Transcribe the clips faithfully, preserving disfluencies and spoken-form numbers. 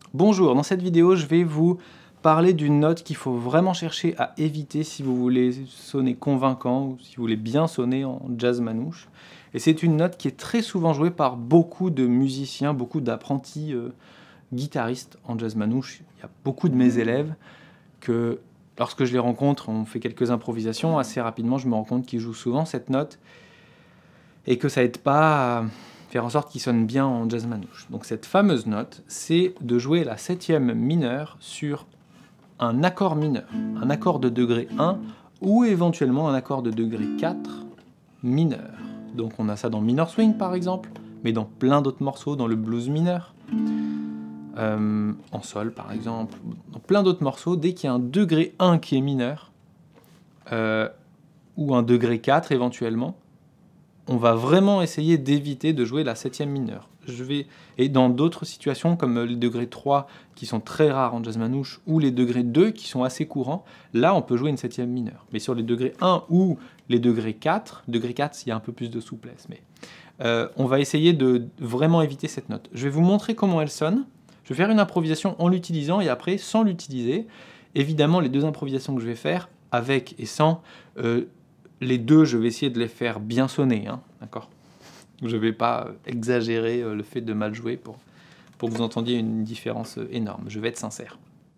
Bonjour, dans cette vidéo, je vais vous parler d'une note qu'il faut vraiment chercher à éviter si vous voulez sonner convaincant ou si vous voulez bien sonner en jazz manouche. Et c'est une note qui est très souvent jouée par beaucoup de musiciens, beaucoup d'apprentis euh, guitaristes en jazz manouche. Il y a beaucoup de mes élèves que, lorsque je les rencontre, on fait quelques improvisations, assez rapidement je me rends compte qu'ils jouent souvent cette note et que ça aide pas à faire en sorte qu'il sonne bien en jazz manouche. Donc cette fameuse note, c'est de jouer la septième mineure sur un accord mineur, un accord de degré un ou éventuellement un accord de degré quatre mineur. Donc on a ça dans Minor Swing par exemple, mais dans plein d'autres morceaux, dans le blues mineur, euh, en sol par exemple, dans plein d'autres morceaux, dès qu'il y a un degré un qui est mineur, euh, ou un degré quatre éventuellement, on va vraiment essayer d'éviter de jouer la septième mineure. Je vais... Et dans d'autres situations, comme les degrés trois, qui sont très rares en jazz manouche, ou les degrés deux, qui sont assez courants, là, on peut jouer une septième mineure. Mais sur les degrés un ou les degrés quatre, degré quatre, il y a un peu plus de souplesse, mais euh, on va essayer de vraiment éviter cette note. Je vais vous montrer comment elle sonne. Je vais faire une improvisation en l'utilisant et après, sans l'utiliser. Évidemment, les deux improvisations que je vais faire, avec et sans... Euh, Les deux, je vais essayer de les faire bien sonner, hein, d'accord ? Je ne vais pas exagérer le fait de mal jouer pour, pour que vous entendiez une différence énorme. Je vais être sincère.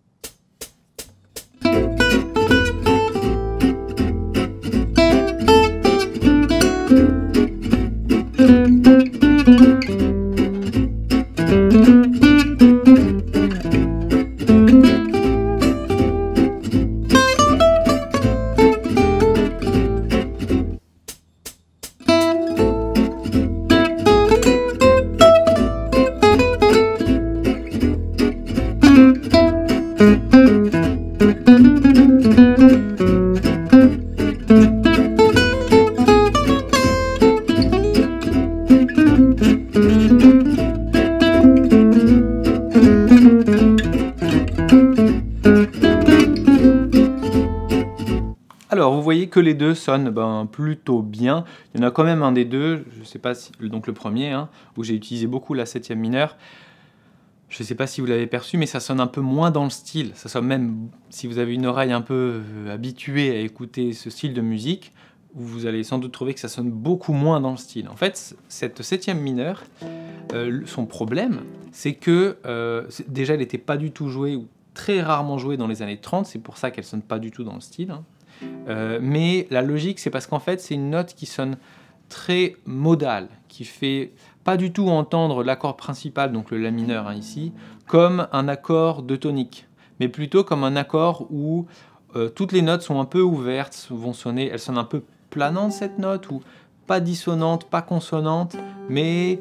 Alors, vous voyez que les deux sonnent ben, plutôt bien. Il y en a quand même un des deux, je ne sais pas si, donc le premier, hein, où j'ai utilisé beaucoup la septième mineure. Je ne sais pas si vous l'avez perçu, mais ça sonne un peu moins dans le style. Ça sonne même, si vous avez une oreille un peu habituée à écouter ce style de musique, vous allez sans doute trouver que ça sonne beaucoup moins dans le style. En fait, cette septième mineure, euh, son problème, c'est que euh, déjà, elle n'était pas du tout jouée ou très rarement jouée dans les années trente. C'est pour ça qu'elle ne sonne pas du tout dans le style. Hein. Euh, mais la logique, c'est parce qu'en fait, c'est une note qui sonne très modale, qui fait pas du tout entendre l'accord principal, donc le la mineur hein, ici, comme un accord de tonique, mais plutôt comme un accord où euh, toutes les notes sont un peu ouvertes, vont sonner, elles sonnent un peu planantes cette note, ou pas dissonante, pas consonante, mais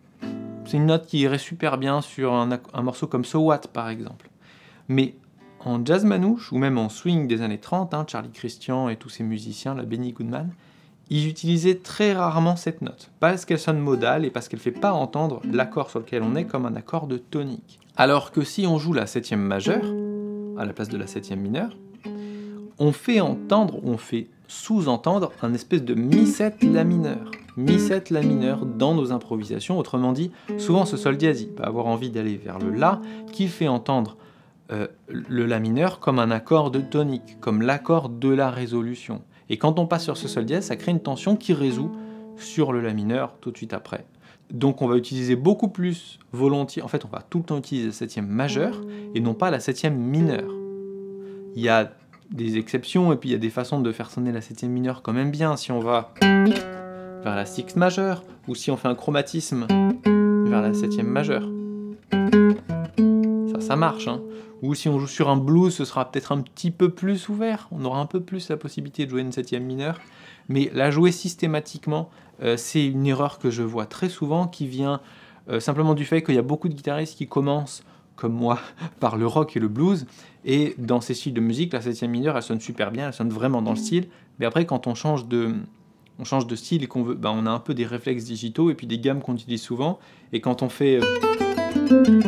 c'est une note qui irait super bien sur un, un morceau comme So What par exemple. Mais en jazz manouche, ou même en swing des années trente, hein, Charlie Christian et tous ces musiciens, la Benny Goodman, ils utilisaient très rarement cette note, parce qu'elle sonne modale et parce qu'elle ne fait pas entendre l'accord sur lequel on est comme un accord de tonique. Alors que si on joue la septième majeure, à la place de la septième mineure, on fait entendre, on fait sous-entendre un espèce de mi sept la mineur. mi sept la mineur dans nos improvisations, autrement dit, souvent ce sol dièse, il va avoir envie d'aller vers le la, qui fait entendre Euh, le la mineur comme un accord de tonique, comme l'accord de la résolution. Et quand on passe sur ce sol dièse, ça crée une tension qui résout sur le la mineur tout de suite après. Donc on va utiliser beaucoup plus volontiers, en fait on va tout le temps utiliser la septième majeure et non pas la septième mineure. Il y a des exceptions et puis il y a des façons de faire sonner la septième mineure quand même bien, si on va vers la sixth majeure ou si on fait un chromatisme vers la septième majeure. Ça, ça marche, hein. Ou si on joue sur un blues, ce sera peut-être un petit peu plus ouvert, on aura un peu plus la possibilité de jouer une septième mineure, mais la jouer systématiquement, euh, c'est une erreur que je vois très souvent, qui vient euh, simplement du fait qu'il y a beaucoup de guitaristes qui commencent, comme moi, par le rock et le blues, et dans ces styles de musique, la septième mineure, elle sonne super bien, elle sonne vraiment dans le style, mais après, quand on change de... on change de style et qu'on veut, ben on a un peu des réflexes digitaux et puis des gammes qu'on utilise souvent, et quand on fait... Euh...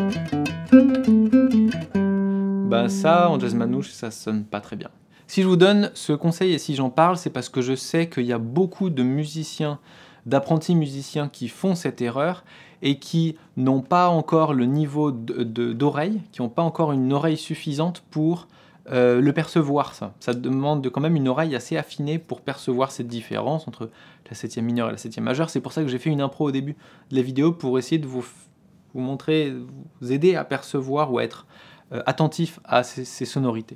Bah ça, en jazz manouche, ça sonne pas très bien. Si je vous donne ce conseil et si j'en parle, c'est parce que je sais qu'il y a beaucoup de musiciens d'apprentis musiciens qui font cette erreur et qui n'ont pas encore le niveau d'oreille, de, de, qui n'ont pas encore une oreille suffisante pour euh, le percevoir. Ça. ça demande de, quand même une oreille assez affinée pour percevoir cette différence entre la septième mineure et la septième majeure. C'est pour ça que j'ai fait une impro au début de la vidéo pour essayer de vous, vous montrer, vous aider à percevoir ou à être euh, attentif à ces, ces sonorités.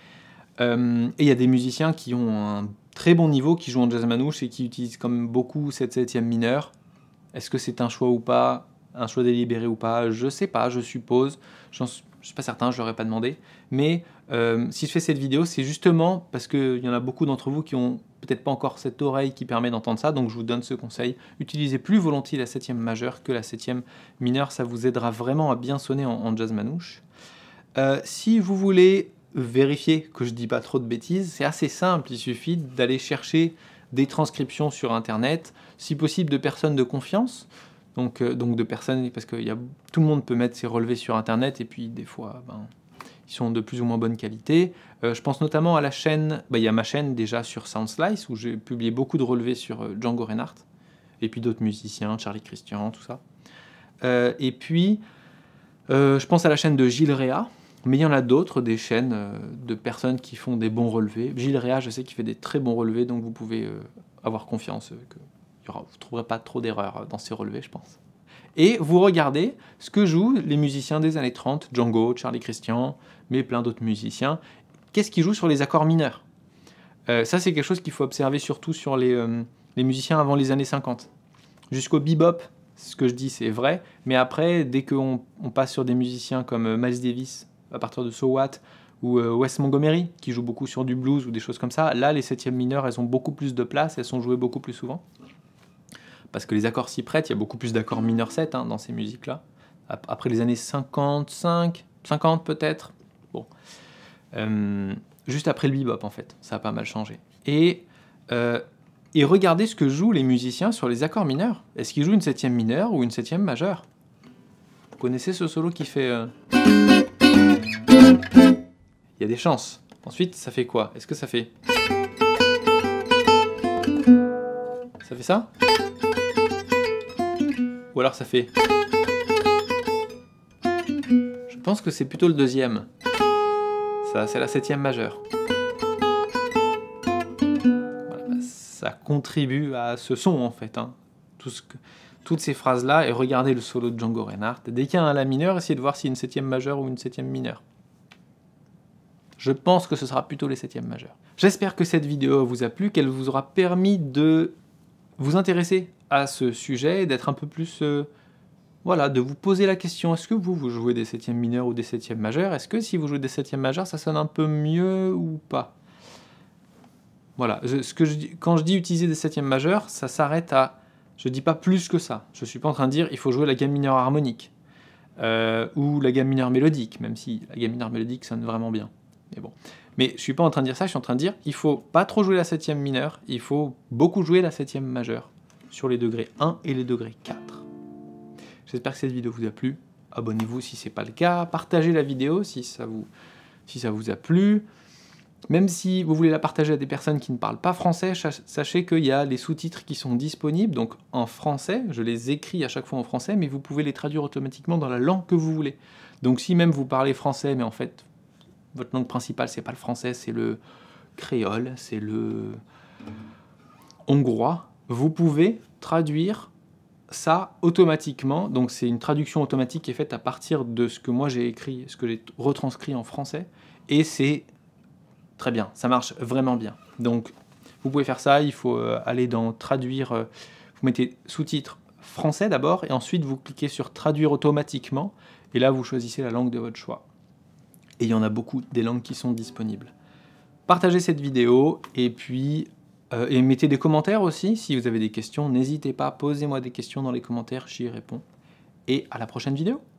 Euh, et il y a des musiciens qui ont un très bon niveau, qui jouent en jazz manouche et qui utilisent comme beaucoup cette septième mineure. Est-ce que c'est un choix ou pas, un choix délibéré ou pas? Je sais pas, je suppose. Je ne suis pas certain, je ne l'aurais pas demandé. Mais euh, si je fais cette vidéo, c'est justement parce qu'il y en a beaucoup d'entre vous qui ont peut-être pas encore cette oreille qui permet d'entendre ça. Donc je vous donne ce conseil. Utilisez plus volontiers la septième majeure que la septième mineure. Ça vous aidera vraiment à bien sonner en, en jazz manouche. Euh, si vous voulez vérifier que je dis pas trop de bêtises, c'est assez simple. Il suffit d'aller chercher des transcriptions sur internet, si possible de personnes de confiance, donc, euh, donc de personnes, parce que y a, tout le monde peut mettre ses relevés sur internet, et puis des fois, ben, ils sont de plus ou moins bonne qualité. Euh, je pense notamment à la chaîne, ben, y a ma chaîne déjà sur Soundslice, où j'ai publié beaucoup de relevés sur euh, Django Reinhardt, et puis d'autres musiciens, Charlie Christian, tout ça. Euh, et puis, euh, je pense à la chaîne de Gilles Réa, mais il y en a d'autres, des chaînes euh, de personnes qui font des bons relevés. Gilles Réa, je sais qu'il fait des très bons relevés, donc vous pouvez euh, avoir confiance euh, que y aura, vous ne trouverez pas trop d'erreurs dans ces relevés, je pense. Et vous regardez ce que jouent les musiciens des années trente, Django, Charlie Christian, mais plein d'autres musiciens. Qu'est-ce qu'ils jouent sur les accords mineurs? euh, Ça, c'est quelque chose qu'il faut observer surtout sur les, euh, les musiciens avant les années cinquante. Jusqu'au bebop, ce que je dis, c'est vrai, mais après, dès qu'on on passe sur des musiciens comme Miles Davis, à partir de So What, ou euh, Wes Montgomery, qui joue beaucoup sur du blues ou des choses comme ça, là, les septièmes mineures, elles ont beaucoup plus de place, elles sont jouées beaucoup plus souvent. Parce que les accords s'y prêtent, il y a beaucoup plus d'accords mineurs sept hein, dans ces musiques-là. Après les années cinquante-cinq, cinquante peut-être, bon. Euh, juste après le bebop, en fait, ça a pas mal changé. Et, euh, et regardez ce que jouent les musiciens sur les accords mineurs. Est-ce qu'ils jouent une septième mineure ou une septième majeure? Vous connaissez ce solo qui fait... Euh... Il y a des chances. Ensuite, ça fait quoi? Est-ce que ça fait... Ça fait ça? Ou alors ça fait... Je pense que c'est plutôt le deuxième. Ça, c'est la septième majeure. Voilà, bah, ça contribue à ce son, en fait. Hein. Tout ce que... Toutes ces phrases-là, et regardez le solo de Django Reinhardt. Dès qu'il y a un La mineur, essayez de voir s'il y a une septième majeure ou une septième mineure. Je pense que ce sera plutôt les septièmes majeures. J'espère que cette vidéo vous a plu, qu'elle vous aura permis de vous intéresser à ce sujet, d'être un peu plus... Euh, voilà, de vous poser la question, est-ce que vous, vous jouez des septièmes mineurs ou des septièmes majeures? Est-ce que si vous jouez des septièmes majeures, ça sonne un peu mieux ou pas? Voilà, je, ce que je dis, quand je dis utiliser des septièmes majeures, ça s'arrête à... Je ne dis pas plus que ça. Je ne suis pas en train de dire il faut jouer la gamme mineure harmonique euh, ou la gamme mineure mélodique, même si la gamme mineure mélodique sonne vraiment bien. Mais bon. Mais je ne suis pas en train de dire ça, je suis en train de dire il ne faut pas trop jouer la septième mineure, il faut beaucoup jouer la septième majeure sur les degrés un et les degrés quatre. J'espère que cette vidéo vous a plu. Abonnez-vous si ce n'est pas le cas. Partagez la vidéo si ça vous, si ça vous a plu. Même si vous voulez la partager à des personnes qui ne parlent pas français, sachez qu'il y a les sous-titres qui sont disponibles, donc en français, je les écris à chaque fois en français, mais vous pouvez les traduire automatiquement dans la langue que vous voulez. Donc si même vous parlez français, mais en fait, votre langue principale, c'est pas le français, c'est le créole, c'est le hongrois, vous pouvez traduire ça automatiquement, donc c'est une traduction automatique qui est faite à partir de ce que moi j'ai écrit, ce que j'ai retranscrit en français, et c'est très bien, ça marche vraiment bien. Donc, vous pouvez faire ça, il faut euh, aller dans traduire, euh, vous mettez sous-titres français d'abord, et ensuite vous cliquez sur traduire automatiquement, et là vous choisissez la langue de votre choix. Et il y en a beaucoup des langues qui sont disponibles. Partagez cette vidéo, et puis euh, et mettez des commentaires aussi, si vous avez des questions, n'hésitez pas, posez-moi des questions dans les commentaires, j'y réponds. Et à la prochaine vidéo.